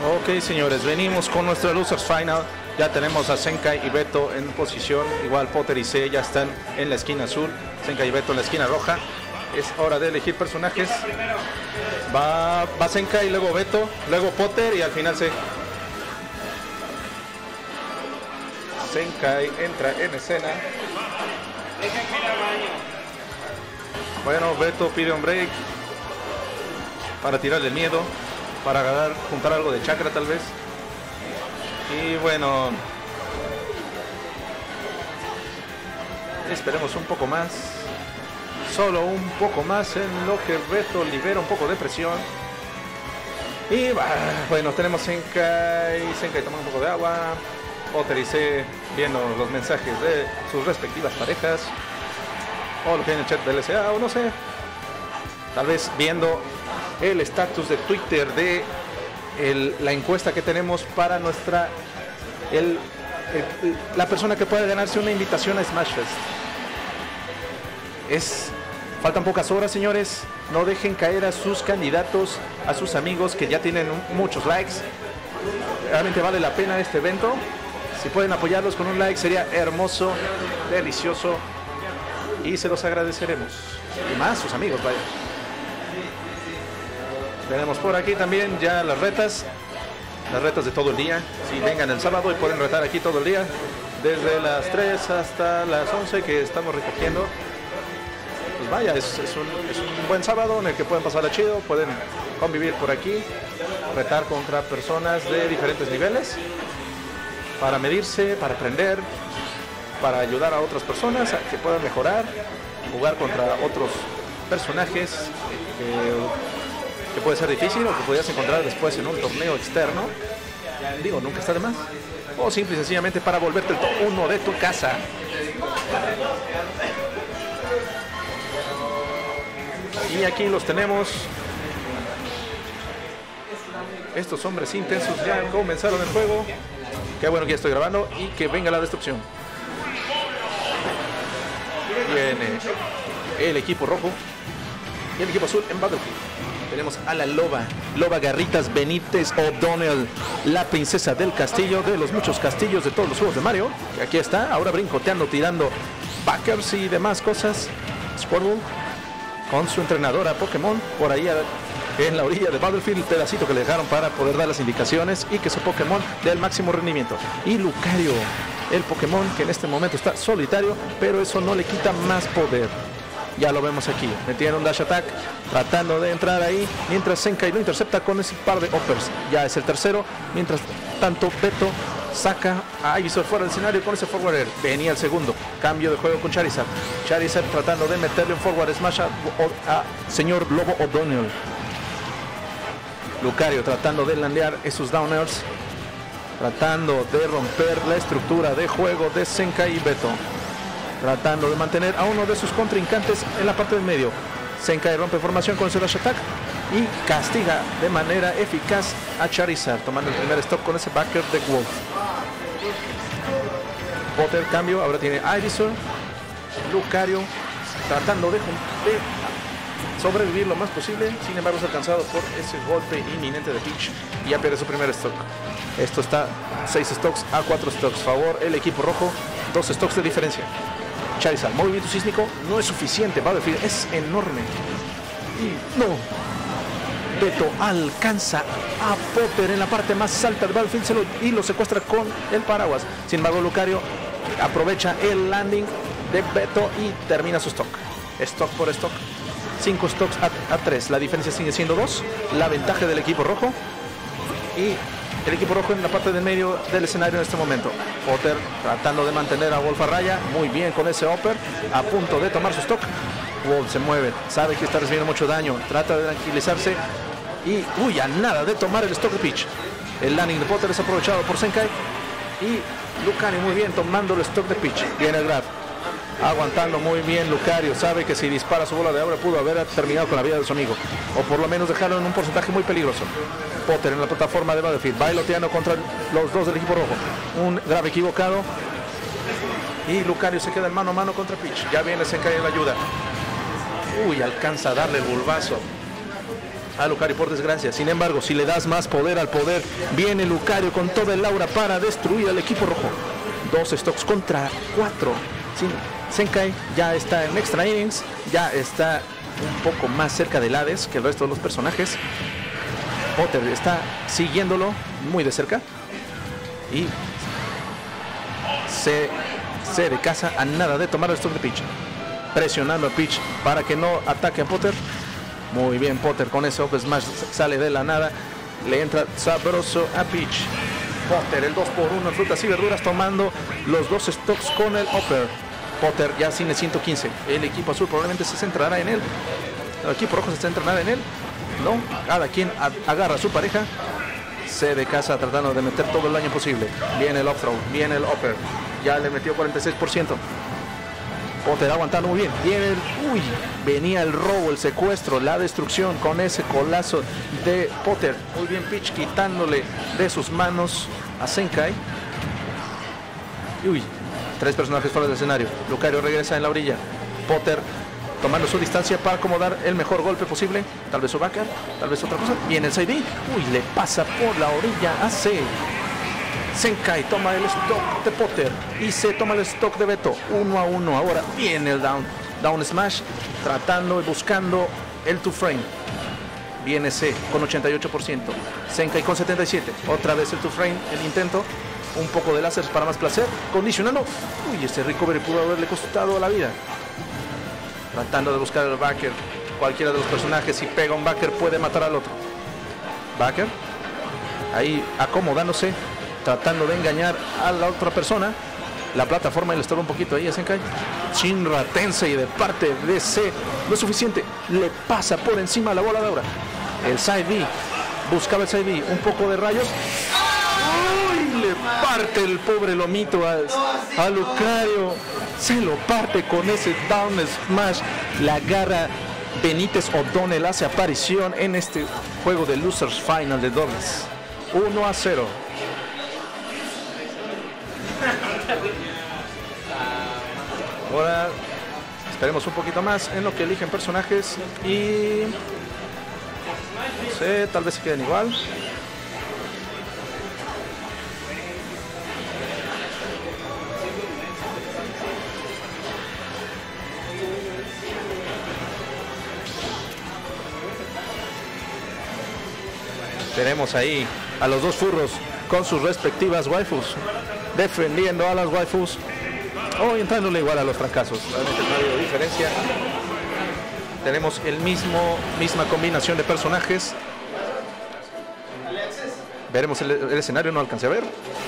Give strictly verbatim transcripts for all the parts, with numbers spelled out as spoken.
Ok, señores, venimos con nuestra Losers Final. Ya tenemos a Zenkai y Beto en posición. Igual Potter y C ya están en la esquina azul. Zenkai y Beto en la esquina roja. Es hora de elegir personajes. Va, va Zenkai, luego Beto, luego Potter y al final C. Zenkai entra en escena. Bueno, Beto pide un break para tirarle miedo, para ganar, juntar algo de chakra tal vez. Y bueno, esperemos un poco más, solo un poco más, en lo que Beto libera un poco de presión. Y bueno, tenemos Zenkai, Zenkai tomando un poco de agua, Potter y C viendo los mensajes de sus respectivas parejas, o lo que hay en el chat del L C A, o no sé, tal vez viendo el estatus de Twitter de el, la encuesta que tenemos para nuestra el, el, la persona que puede ganarse una invitación a Smash Fest. Es, faltan pocas horas, señores. No dejen caer a sus candidatos, a sus amigos que ya tienen muchos likes. Realmente vale la pena este evento. Si pueden apoyarlos con un like sería hermoso, delicioso, y se los agradeceremos. Y más sus amigos, vaya. Tenemos por aquí también ya las retas, las retas de todo el día. Si vengan el sábado y pueden retar aquí todo el día, desde las tres hasta las once que estamos recogiendo. Pues vaya, es, es, un, es un buen sábado en el que pueden pasarla chido, pueden convivir por aquí, retar contra personas de diferentes niveles, para medirse, para aprender, para ayudar a otras personas a que puedan mejorar, jugar contra otros personajes que, que puede ser difícil o que podrías encontrar después en un torneo externo. Digo, nunca está de más. O simple y sencillamente para volverte el top uno de tu casa. Y aquí los tenemos. Estos hombres intensos ya comenzaron el juego. Qué bueno que ya estoy grabando y que venga la destrucción. Viene el equipo rojo y el equipo azul en Battlefield. Tenemos a la loba, Loba Garritas Benítez O'Donnell, la princesa del castillo, de los muchos castillos de todos los juegos de Mario. Que aquí está, ahora brincoteando, tirando backers y demás cosas. Squirtle con su entrenadora Pokémon por ahí en la orilla de Battlefield, el pedacito que le dejaron para poder dar las indicaciones y que su Pokémon dé el máximo rendimiento. Y Lucario, el Pokémon que en este momento está solitario, pero eso no le quita más poder. Ya lo vemos aquí, metiendo un dash attack, tratando de entrar ahí, mientras Zenkai lo intercepta con ese par de uppers. Ya es el tercero, mientras tanto Beto saca a Ivysaur fuera del escenario con ese forward air. Venía el segundo, cambio de juego con Charizard. Charizard tratando de meterle un forward smash a, a señor Lobo O'Donnell. Lucario tratando de landear esos downers, tratando de romper la estructura de juego de Zenkai y Beto, tratando de mantener a uno de sus contrincantes en la parte del medio. Zenkai rompe formación con ese dash attack y castiga de manera eficaz a Charizard, tomando el primer stop con ese backer de Wolf. Potter cambio, ahora tiene Ivysaur. Lucario tratando de, de sobrevivir lo más posible, sin embargo es alcanzado por ese golpe inminente de Peach y ya pierde su primer stock. Esto está seis stocks a cuatro stocks, favor el equipo rojo, dos stocks de diferencia. Charizard, movimiento sísmico no es suficiente, Battlefield es enorme y no. Beto alcanza a Potter en la parte más alta de Battlefield se lo, y lo secuestra con el paraguas. Sin embargo Lucario aprovecha el landing de Beto y termina su stock. Stock por stock, cinco stocks a tres, la diferencia sigue siendo dos, la ventaja del equipo rojo y el equipo rojo en la parte del medio del escenario en este momento. Potter tratando de mantener a Wolf a raya, muy bien con ese upper, a punto de tomar su stock. Wolf se mueve, sabe que está recibiendo mucho daño, trata de tranquilizarse y uy, a nada de tomar el stock de Peach. El landing de Potter es aprovechado por Zenkai y Lucario muy bien tomando el stock de Peach. Viene el grab, aguantando muy bien Lucario, sabe que si dispara su bola de agua pudo haber terminado con la vida de su amigo, o por lo menos dejarlo en un porcentaje muy peligroso. Potter en la plataforma de Battlefield, bailoteando contra los dos del equipo rojo, un grab equivocado y Lucario se queda en mano a mano contra Peach. Ya viene Zenkai en la ayuda, uy, alcanza a darle el bulbazo a Lucario, por desgracia. Sin embargo, si le das más poder al poder, viene Lucario con toda el aura para destruir al equipo rojo. Dos stocks contra cuatro. Sí, Zenkai ya está en extra innings, ya está un poco más cerca del Hades que el resto de los personajes. Potter está siguiéndolo muy de cerca y se, se de casa a nada de tomar el stock de Peach, presionando a Peach para que no ataque a Potter. Muy bien Potter con ese up smash, sale de la nada, le entra sabroso a Peach. Potter el dos por uno en frutas y verduras, tomando los dos stocks con el upper. Potter ya sin el ciento quince. El equipo azul probablemente se centrará en él. El equipo rojo se centrará en él. No, cada quien agarra a su pareja. Se de casa tratando de meter todo el daño posible. Viene el up throw, viene el upper. Ya le metió cuarenta y seis por ciento. Potter aguantando muy bien. Viene el, uy, venía el robo, el secuestro, la destrucción con ese colazo de Potter. Muy bien Peach quitándole de sus manos a Zenkai. Y uy, tres personajes fuera del escenario. Lucario regresa en la orilla. Potter tomando su distancia para acomodar el mejor golpe posible. Tal vez su backer, tal vez otra cosa. Viene el side B. Uy, le pasa por la orilla a C. Zenkai toma el stock de Potter y se toma el stock de Beto. Uno a uno. Ahora viene el down. Down smash. Tratando y buscando el two frame. Viene C con ochenta y ocho por ciento. Zenkai con setenta y siete. Otra vez el two frame. El intento. Un poco de láser para más placer. Condicionando. Uy, este recovery pudo haberle costado la vida. Tratando de buscar el backer. Cualquiera de los personajes, si pega un backer, puede matar al otro. Backer. Ahí acomodándose. Tratando de engañar a la otra persona. La plataforma le estorba un poquito ahí a Zenkai. Shinra Tensei de parte de C. No es suficiente. Le pasa por encima la bola de aura. El side B. Buscaba el side B. Un poco de rayos. ¡Uy! Le parte el pobre lomito a, a Lucario. Se lo parte con ese down smash. La garra Benítez O'Donnell hace aparición en este juego de Losers Final de dobles. uno a cero. Ahora esperemos un poquito más en lo que eligen personajes y no sé, tal vez se queden igual. Tenemos ahí a los dos furros con sus respectivas waifus, defendiendo a las waifus o entrándole igual a los fracasos. Realmente no ha habido diferencia. Tenemos el mismo, misma combinación de personajes. Veremos el, el escenario, no alcancé a ver.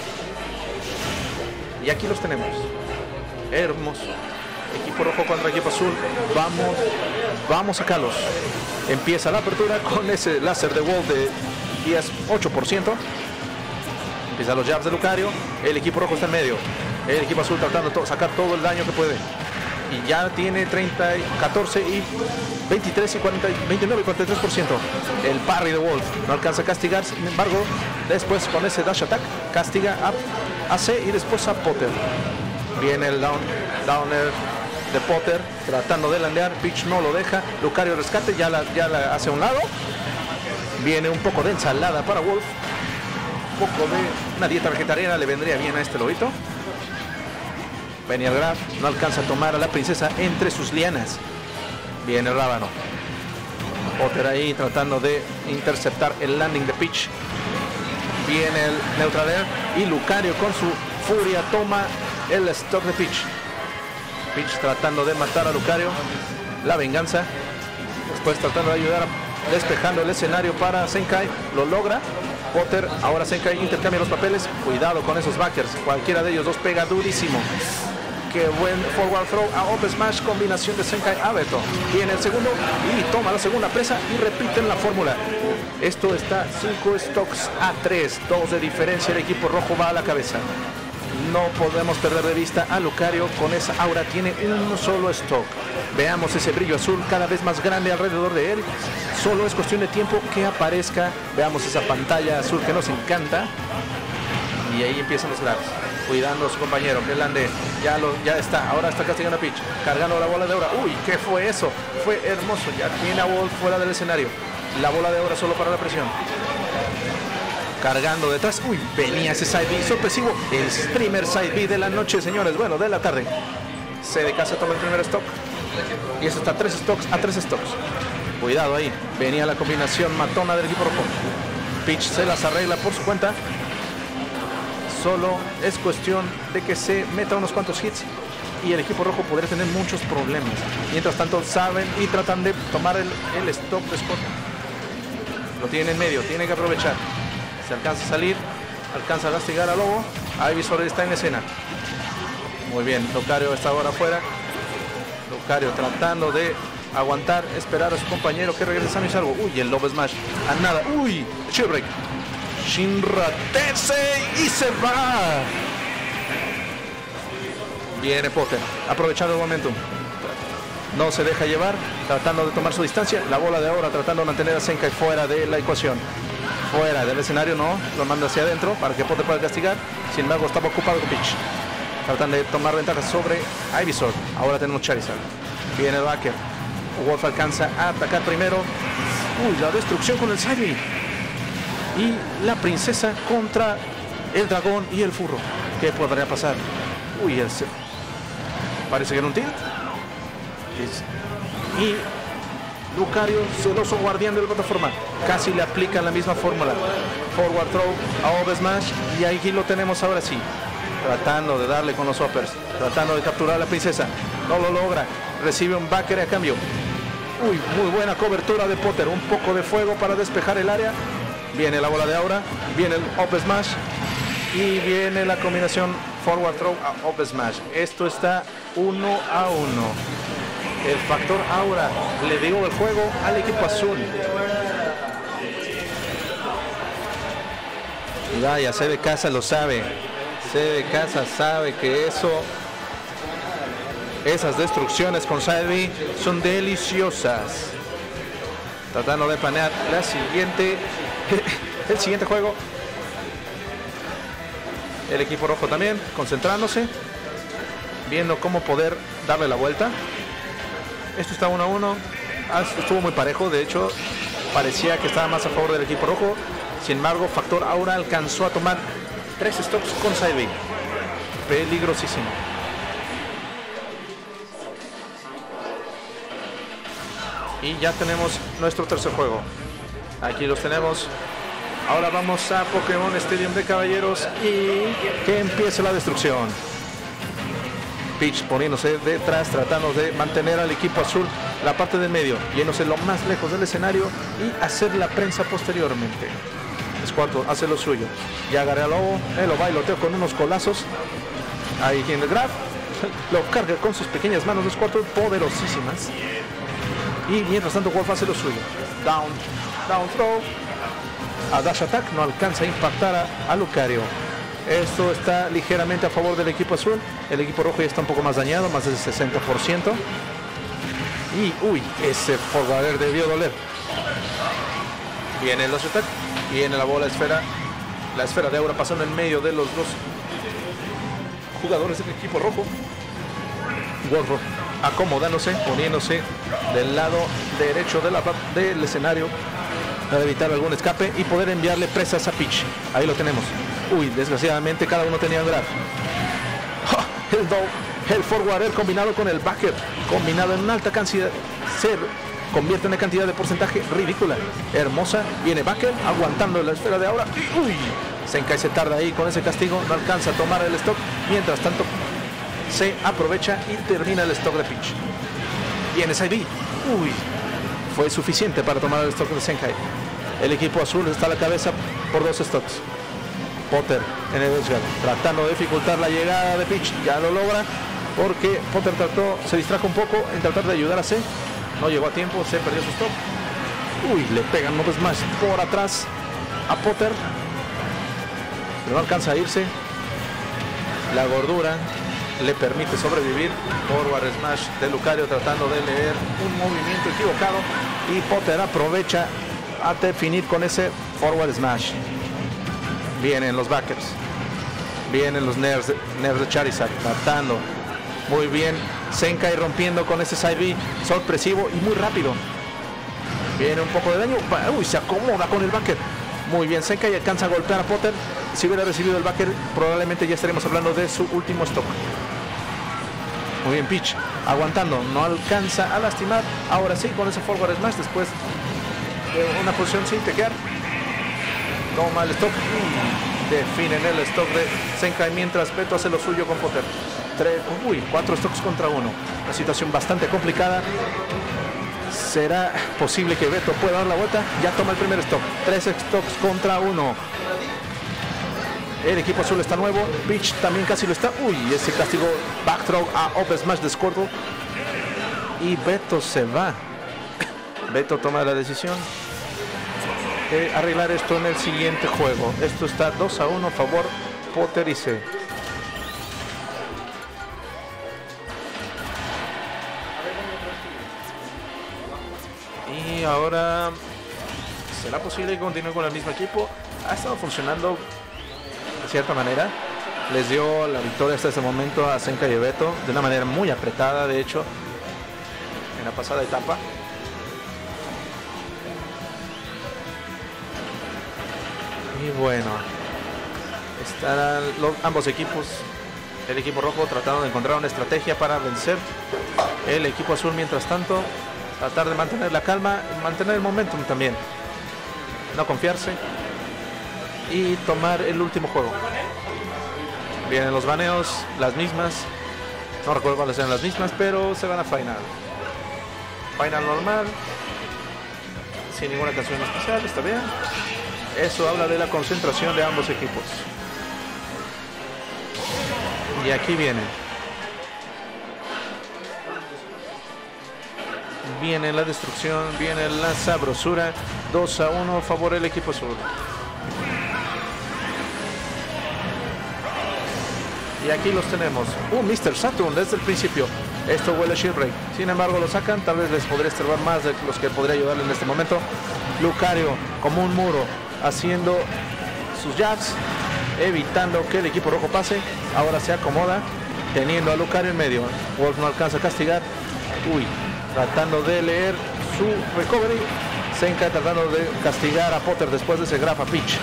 Y aquí los tenemos. Hermoso. Equipo rojo contra equipo azul. Vamos, vamos a sacarlos. Empieza la apertura con ese láser de wall de dieciocho por ciento. Empiezan los jabs de Lucario. El equipo rojo está en medio. El equipo azul tratando de to sacar todo el daño que puede. Y ya tiene treinta, catorce y veintitrés y cuarenta, veintinueve y cuarenta y tres por ciento. El parry de Wolf no alcanza a castigar. Sin embargo, después con ese dash attack castiga a, a C y después a Potter. Viene el down, downer de Potter tratando de landear. Peach no lo deja. Lucario rescate, ya la, ya la hace a un lado. Viene un poco de ensalada para Wolf. Un poco de una dieta vegetariana le vendría bien a este lobito. Venía el Graf, no alcanza a tomar a la princesa entre sus lianas. Viene el Rábano. Potter ahí tratando de interceptar el landing de Peach. Viene el Neutral Air y Lucario con su furia toma el stock de Peach. Peach tratando de matar a Lucario. La venganza. Después tratando de ayudar a, despejando el escenario para Zenkai. Lo logra. Potter, ahora Zenkai intercambia los papeles. Cuidado con esos backers. Cualquiera de ellos dos pega durísimo. Qué buen forward throw a up smash. Combinación de Zenkai a Beto. Viene el segundo y toma la segunda presa y repiten la fórmula. Esto está cinco stocks a tres. dos de diferencia. El equipo rojo va a la cabeza. No podemos perder de vista a Lucario. Con esa aura tiene un solo stock. Veamos ese brillo azul cada vez más grande alrededor de él. Solo es cuestión de tiempo que aparezca. Veamos esa pantalla azul que nos encanta. Y ahí empiezan los grabs. Cuidando a su compañero, que lande. Ya, lo, ya está, ahora está castigando a Peach. Cargando la bola de aura. Uy, ¿qué fue eso? Fue hermoso. Ya tiene a Wolf fuera del escenario. La bola de oro solo para la presión. Cargando detrás. Uy, venía ese side B sorpresivo. El primer side B de la noche, señores. Bueno, de la tarde. C de casa toma el primer stock. Y eso está a tres stocks a tres stocks. Cuidado ahí. Venía la combinación matona del equipo rojo. Peach se las arregla por su cuenta. Solo es cuestión de que se meta unos cuantos hits y el equipo rojo podría tener muchos problemas. Mientras tanto saben y tratan de tomar el, el stop de Scott. Lo tiene en medio, tiene que aprovechar. Se alcanza a salir, alcanza a castigar a Lobo. Ivysaur está en escena. Muy bien, Lucario está ahora afuera. Lucario tratando de aguantar, esperar a su compañero que regrese sano y salvo. Uy, el Lobo Smash a nada. Uy, Shield Break. Shinra Tensei y se va. Viene Potter, aprovechando el momentum. No se deja llevar, tratando de tomar su distancia. La bola de ahora tratando de mantener a Zenkai fuera de la ecuación. Fuera del escenario, no, lo manda hacia adentro para que Potter pueda castigar. Sin embargo, estaba ocupado con Peach. Tratan de tomar ventaja sobre Ivysaur. Ahora tenemos Charizard. Viene el backer. Wolf alcanza a atacar primero. Uy, la destrucción con el Side. Y la princesa contra el dragón y el furro. ¿Qué podría pasar? Uy, el se... parece que era un tilt. Y Lucario, celoso guardián de la plataforma, casi le aplica la misma fórmula. Forward throw a Over Smash. Y aquí lo tenemos ahora sí. Tratando de darle con los hoppers. Tratando de capturar a la princesa. No lo logra. Recibe un backer a cambio. Uy, muy buena cobertura de Potter. Un poco de fuego para despejar el área. Viene la bola de aura, viene el Up Smash y viene la combinación Forward Throw a Up Smash. Esto está uno a uno. El factor aura le dio el juego al equipo azul. Y vaya, C de casa lo sabe. C de casa sabe que eso, esas destrucciones con Side B son deliciosas. Tratando de planear la siguiente. El siguiente juego. El equipo rojo también concentrándose, viendo cómo poder darle la vuelta. Esto está uno a uno. Estuvo muy parejo, de hecho parecía que estaba más a favor del equipo rojo. Sin embargo, factor aura alcanzó a tomar tres stocks con Side B. Peligrosísimo. Y ya tenemos nuestro tercer juego. Aquí los tenemos. Ahora vamos a Pokémon Stadium de Caballeros y que empiece la destrucción. Peach poniéndose detrás, tratando de mantener al equipo azul la parte del medio, yéndose lo más lejos del escenario y hacer la prensa posteriormente. Squirtle hace lo suyo. Ya agarré al Lobo, él lo bailoteo con unos colazos. Ahí tiene el grab. Lo carga con sus pequeñas manos de Squirtle poderosísimas. Y mientras tanto Wolf hace lo suyo. Down, down throw. A Dash Attack no alcanza a impactar a, a Lucario. Esto está ligeramente a favor del equipo azul. El equipo rojo ya está un poco más dañado, más del sesenta por ciento. Y uy, ese forwarder debió doler. Viene el Dash Attack. Viene la bola esfera. La esfera de aura pasando en medio de los dos jugadores del equipo rojo. Wolf acomodándose, poniéndose del lado derecho de la, del escenario para evitar algún escape y poder enviarle presas a Peach. Ahí lo tenemos. Uy, desgraciadamente cada uno tenía un grab. Oh, el, do, el forwarder combinado con el backer, combinado en una alta cantidad, se convierte en una cantidad de porcentaje ridícula. Hermosa, viene backer, aguantando la esfera de aura. Y, uy, Zenkai se tarda ahí con ese castigo, no alcanza a tomar el stock. Mientras tanto, se aprovecha y termina el stock de Peach. Viene Side B. Uy, fue suficiente para tomar el stock de Zenkai. El equipo azul está a la cabeza por dos stocks. Potter en el Edgeguard, tratando de dificultar la llegada de Peach. Ya lo logra porque Potter trató, se distrajo un poco en tratar de ayudar a C. No llegó a tiempo, se perdió su stock. Uy, le pegan Mob Smash por atrás a Potter. Pero no alcanza a irse. La gordura le permite sobrevivir. Forward Smash de Lucario tratando de leer un movimiento equivocado. Y Potter aprovecha a definir con ese Forward Smash. Vienen los backers. Vienen los nerfs de, nerfs de Charizard. Tratando. Muy bien. Zenkai rompiendo con ese Side B sorpresivo y muy rápido. Viene un poco de daño. Uy, se acomoda con el backer. Muy bien, Zenkai alcanza a golpear a Potter. Si hubiera recibido el backer, probablemente ya estaríamos hablando de su último stock. Muy bien, Peach aguantando, no alcanza a lastimar. Ahora sí, con ese forward smash después de una posición sin tequear. Toma el stock y definen el stock de Zenkai mientras Beto hace lo suyo con Potter. Tres, uy, cuatro stocks contra uno. Una situación bastante complicada. ¿Será posible que Beto pueda dar la vuelta? Ya toma el primer stock. Tres stocks contra uno. El equipo azul está nuevo. Peach también casi lo está. Uy, ese castigo backthrow a up smash de Squirtle. Y Beto se va. Beto toma la decisión de arreglar esto en el siguiente juego. Esto está dos a uno a favor Potter y C. Y ahora, ¿será posible que continúe con el mismo equipo? Ha estado funcionando de cierta manera. Les dio la victoria hasta este momento a Zenkai y Beto de una manera muy apretada, de hecho, en la pasada etapa. Y bueno, estarán los, ambos equipos, el equipo rojo tratando de encontrar una estrategia para vencer el equipo azul. Mientras tanto, tratar de mantener la calma, mantener el momentum también, no confiarse y tomar el último juego. Vienen los baneos, las mismas, no recuerdo cuáles eran las mismas, pero se van a final. Final normal, sin ninguna canción especial, está bien. Eso habla de la concentración de ambos equipos. Y aquí viene. Viene la destrucción, viene la sabrosura. dos a uno a favor del equipo azul. Y aquí los tenemos. Un mister Saturn desde el principio. Esto huele a Shield Break. Sin embargo, lo sacan. Tal vez les podría estorbar más de los que podría ayudarle en este momento. Lucario como un muro, haciendo sus jabs, evitando que el equipo rojo pase. Ahora se acomoda, teniendo a Lucario en medio. Wolf no alcanza a castigar. Uy, tratando de leer su recovery. Zenkai tratando de castigar a Potter después de ese grab a Peach.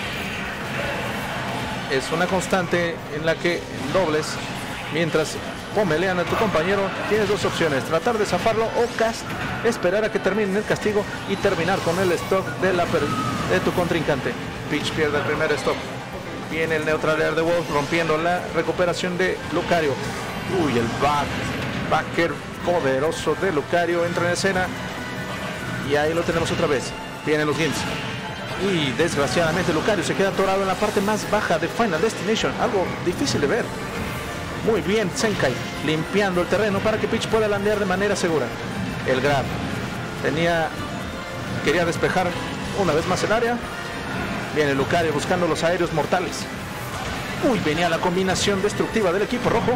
Es una constante en la que en dobles, mientras pomelean a tu compañero, tienes dos opciones: tratar de zafarlo o cast, esperar a que termine el castigo y terminar con el stock de, la de tu contrincante. Peach pierde el primer stock. Viene el neutral air de Wolf, rompiendo la recuperación de Lucario. Uy, el back, backer poderoso de Lucario entra en escena. Y ahí lo tenemos otra vez. Vienen los Gimps. Y desgraciadamente Lucario se queda atorado en la parte más baja de Final Destination. Algo difícil de ver. Muy bien Zenkai, limpiando el terreno para que Peach pueda landear de manera segura. El grab. Tenía... Quería despejar una vez más el área. Viene Lucario buscando los aéreos mortales. Uy, venía la combinación destructiva del equipo rojo.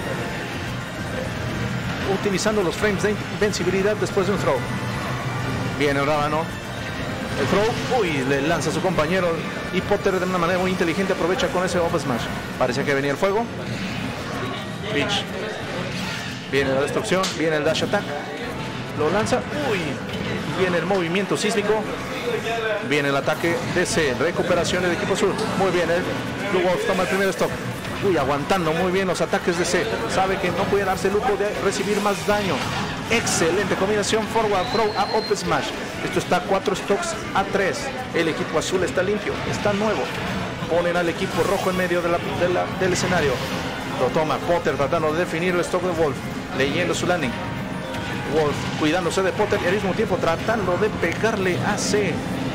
Utilizando los frames de invencibilidad después de un throw. Viene el rábano. El throw, uy, le lanza a su compañero y Potter de una manera muy inteligente aprovecha con ese off smash. Parecía que venía el fuego. Peach. Viene la destrucción, viene el dash attack. Lo lanza, uy, viene el movimiento sísmico. Viene el ataque D C, recuperación del equipo azul. Muy bien, el Blue Wolf toma el primer stock. Uy, aguantando muy bien los ataques de C. Sabe que no puede darse el lujo de recibir más daño. Excelente combinación forward throw a up smash. Esto está cuatro stocks a tres. El equipo azul está limpio, está nuevo. Ponen al equipo rojo en medio de la, de la, del escenario. Lo toma Potter tratando de definir el stock de Wolf. Leyendo su landing. Wolf cuidándose de Potter y al mismo tiempo tratando de pegarle a C.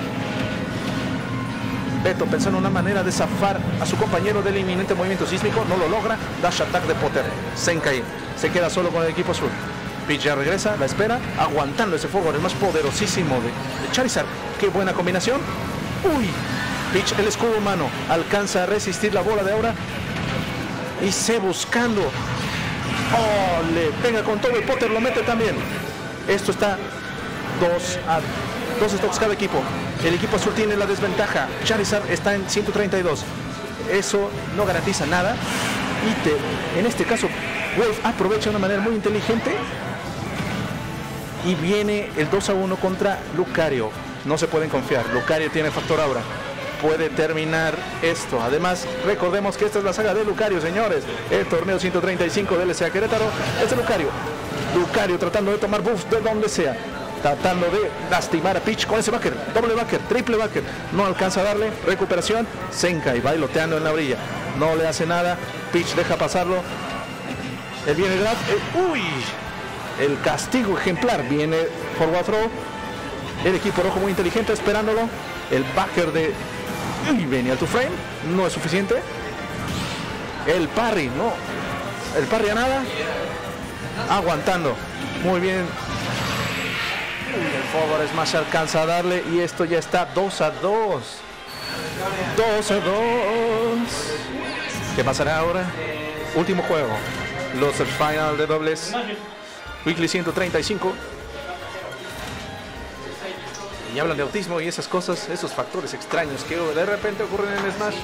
Beto pensando en una manera de zafar a su compañero del inminente movimiento sísmico. No lo logra. Dash attack de Potter. Zenkai se queda solo con el equipo azul. Peach ya regresa, la espera, aguantando ese fuego, el más poderosísimo de, de Charizard. Qué buena combinación. Uy, Peach, el escudo humano, alcanza a resistir la bola de aura. Y se buscando. Oh, le pega con todo y Potter lo mete también. Esto está dos a dos stocks cada equipo. El equipo azul tiene la desventaja. Charizard está en ciento treinta y dos. Eso no garantiza nada. Y te, en este caso, Wolf aprovecha de una manera muy inteligente Y viene el dos a uno contra Lucario. No se pueden confiar. Lucario tiene factor aura. Puede terminar esto. Además, recordemos que esta es la saga de Lucario, señores. El torneo ciento treinta y cinco de L C A Querétaro es de Lucario. Lucario tratando de tomar buffs de donde sea. Tratando de lastimar a Peach con ese backer. Doble backer, triple backer. No alcanza a darle. Recuperación. Zenkai bailoteando en la orilla. No le hace nada. Peach deja pasarlo. El viene grab. Eh, uy. El castigo ejemplar. Viene forward throw. El equipo rojo muy inteligente esperándolo. El backer de... Uy, venía to frame. No es suficiente. El parry. No. El parry a nada. Aguantando. Muy bien. El forward smash alcanza a darle. Y esto ya está dos a dos. dos a dos. ¿Qué pasará ahora? Último juego. Los final de dobles. Weekly ciento treinta y cinco. Y hablan de autismo y esas cosas, esos factores extraños que de repente ocurren en el Smash.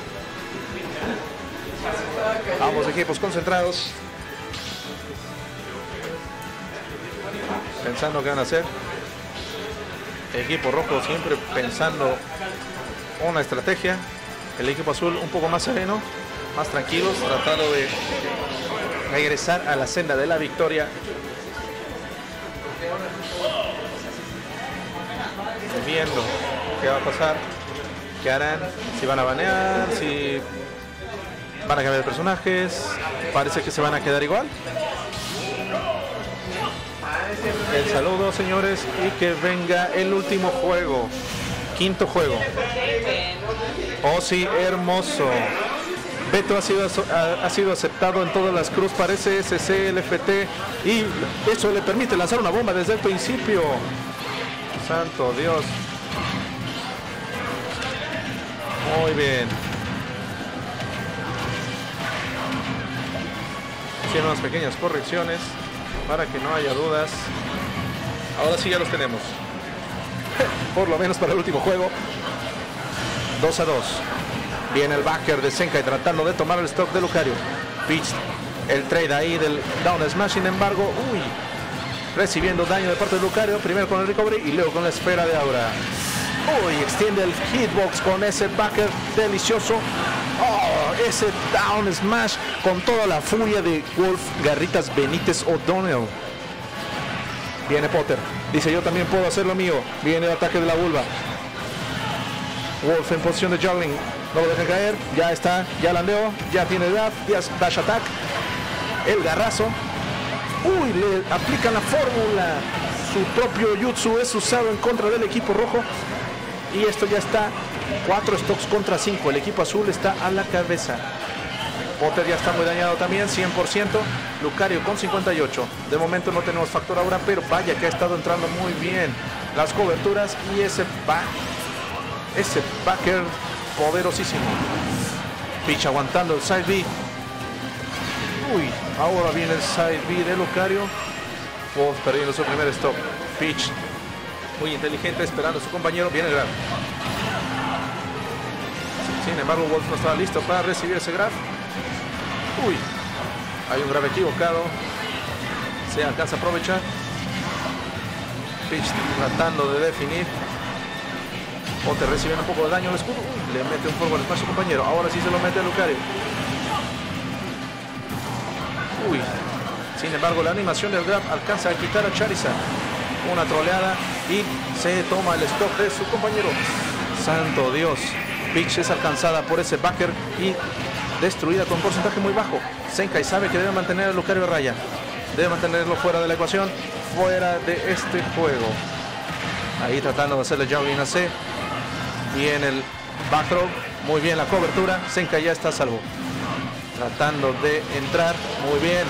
Ambos equipos concentrados. Pensando qué van a hacer. El equipo rojo siempre pensando una estrategia. El equipo azul un poco más sereno, más tranquilos, tratando de regresar a la senda de la victoria. Viendo qué va a pasar, qué harán, si van a banear, si van a cambiar de personajes. Parece que se van a quedar igual. El saludo, señores, y que venga el último juego, quinto juego. Oh sí, hermoso. Beto ha sido, ha, ha sido aceptado en todas las cruz, parece S C, L F T, y eso le permite lanzar una bomba desde el principio. Santo Dios. Muy bien. Hicieron unas pequeñas correcciones para que no haya dudas. Ahora sí ya los tenemos. Por lo menos para el último juego. dos a dos. Viene el backer de Zenkai tratando de tomar el stock de Lucario. Peach, el trade ahí del down smash, sin embargo, uy, recibiendo daño de parte de Lucario, primero con el recovery y luego con la esfera de aura. Uy, extiende el hitbox con ese backer delicioso. Oh, ese down smash con toda la furia de Wolf Garritas Benítez O'Donnell. Viene Potter, dice yo también puedo hacer lo mío. Viene el ataque de la vulva. Wolf en posición de juggling, no lo deja caer, ya está, ya landeó, ya tiene dash, ya dash attack. El garrazo. Uy, le aplican la fórmula. Su propio jutsu es usado en contra del equipo rojo. Y esto ya está cuatro stocks contra cinco. El equipo azul está a la cabeza. Potter ya está muy dañado también, cien por ciento. Lucario con cincuenta y ocho. De momento no tenemos factor ahora, pero vaya que ha estado entrando muy bien las coberturas. Y ese back, ese backer poderosísimo. Peach aguantando el side B. Uy, ahora viene el side B de Lucario. Wolf perdiendo su primer stop. Peach muy inteligente esperando a su compañero. Viene el grab. Sin embargo, Wolf no estaba listo para recibir ese grab. Uy, hay un grab equivocado. Se alcanza a aprovechar. Peach tratando de definir. Potter recibiendo un poco de daño al escudo. Uy, le mete un forward smash a su compañero. Ahora sí se lo mete a Lucario. Uy, sin embargo la animación del grab alcanza a quitar a Charizard. Una troleada y se toma el stock de su compañero. Santo Dios. Peach es alcanzada por ese backer y destruida con un porcentaje muy bajo. Zenkai sabe que debe mantener a Lucario a raya. Debe mantenerlo fuera de la ecuación, fuera de este juego. Ahí tratando de hacerle juggling a C. Viene el back throw. Muy bien la cobertura. Zenkai ya está a salvo. Tratando de entrar. Muy bien.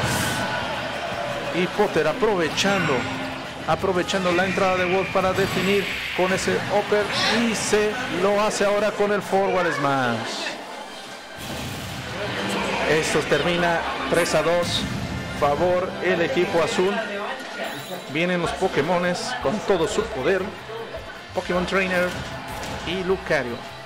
Y Potter aprovechando. Aprovechando la entrada de Wolf para definir con ese upper. Y se lo hace ahora con el forward smash. Esto termina tres a dos. Favor el equipo azul. Vienen los Pokémones con todo su poder. Pokémon Trainer y Lucario.